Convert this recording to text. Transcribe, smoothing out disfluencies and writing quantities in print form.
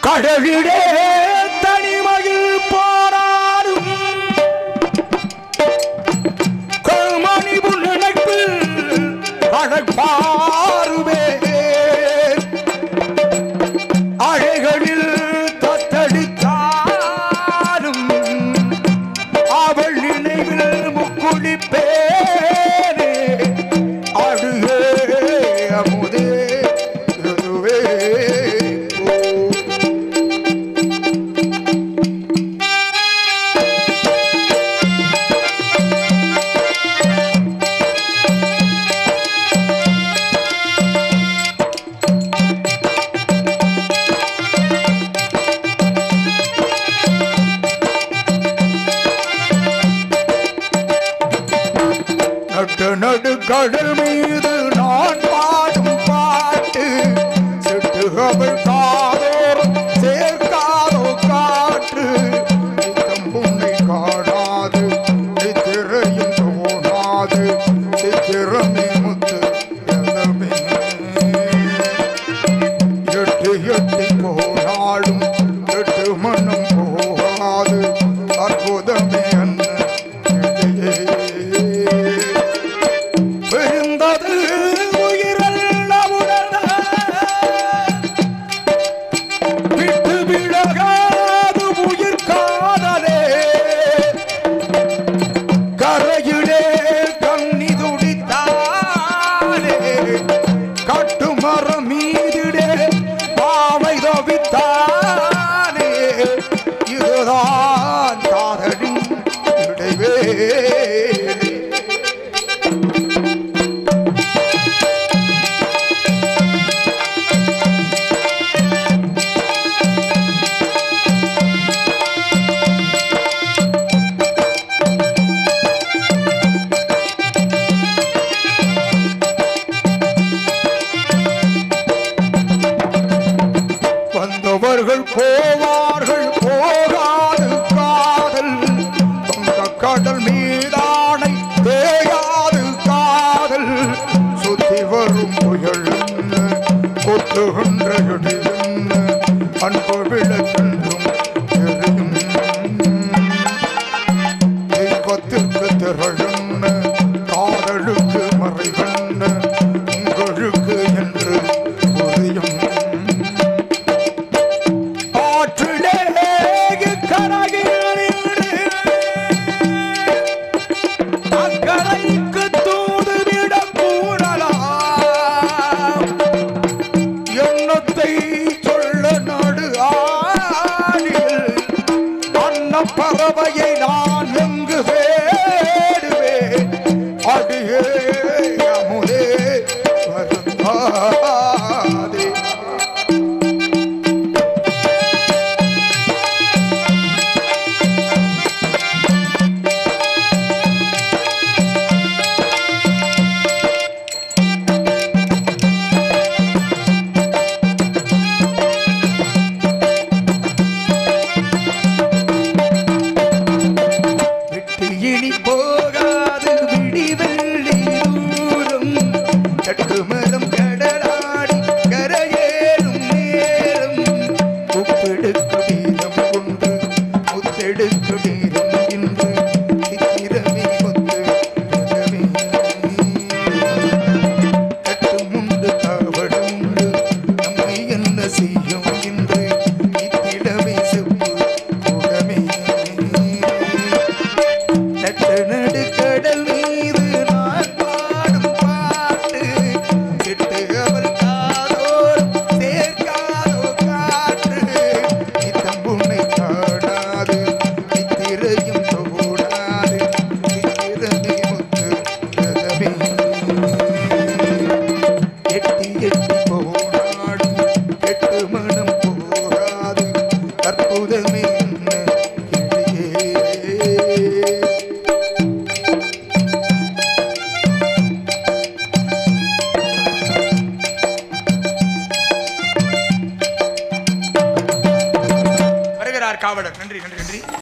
கடலிலே தனிமையில் போராடும் கல்மணி நினைப்பில் அழைப்பாருவே அழைகளில் தத்தளித்தாலும் அவள் நினைவில் முக்குளிப்பேனே அழுகே அமுதே இதுவே நடு கடல் மீது நான் பாடும் பாட்டு சிட்டு அவள் காதோறும் சேர்க்காதோ காற்று உன்னை காணாது திரையும் தோணாது சித்திரமே முத்து எட்டு எட்டி போனாலும் எட்டு மண்ணும் போகாது அற்புதமே இதுதான் காதலின் இடைவே வந்தவர்கள் போவார்கள் போகாது காதல் வந்த கடல் மீதானை தேயாது காதல் சுத்தி வரும் புயல் கொத்துகின்ற அன்பு விளக்கென்றும் எரியும் தெய்வத்திற்கு திரளும் காதலுக்கு மறைவன் உங்களுக்கு என்று புரியும் அக்கரைக்கு தூதுவிட கூறலாம் எண்ணத்தை சொல்ல நடு ஆடில் அன்ன பறவையை நான் எங்கு தேடுவேன் அடியே அமுதே வருந்தாதே இனி போகாது விடிவெள்ளி தூரம் கட்டுமரம் கடலாடி கரையேறும் நேரம் உப்பெடுக்கு வீரம் கொண்டு முத்தெடுக்கு வீரம் இன்று சித்திரமே முத்து கட்டுமுண்டு காவடுண்டு நம்மை என்ன செய்யும் இன்று இத்திடமே செப்பு கூடமே நடு கடல் மீது நான் பாடும் பாட்டு சிட்டு அவள் காதோறும் சேர்க்காதோ காற்று இத்தம்புனை காடாது இத்திரையும் தோடாது சித்திரமே முத்து ரதமே எட்டி எட்டி போனாடும் எட்டு மனம் போகாது அற்புதமே காவலர். நன்றி நன்றி நன்றி.